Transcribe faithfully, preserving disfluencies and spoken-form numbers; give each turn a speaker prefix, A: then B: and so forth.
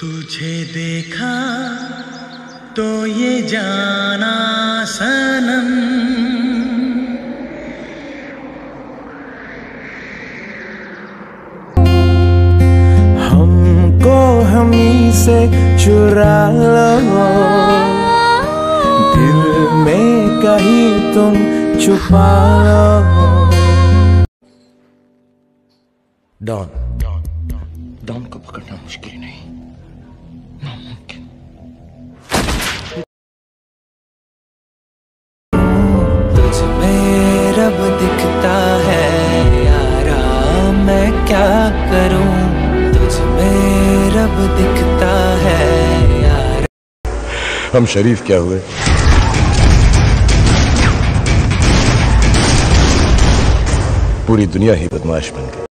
A: तुझे देखा तो ये जाना सनम,
B: हमको हमी से चुरा लो, दिल में कहीं तुम छुपा लो।
A: डॉन डॉन को पकड़ना मुश्किल नहीं, नामुमकिन।
B: तुझ में रब दिखता है यारा, मैं क्या करूं, तुझ में रब दिखता है यारा।
C: हम शरीफ क्या हुए, पूरी दुनिया ही बदमाश बन गई।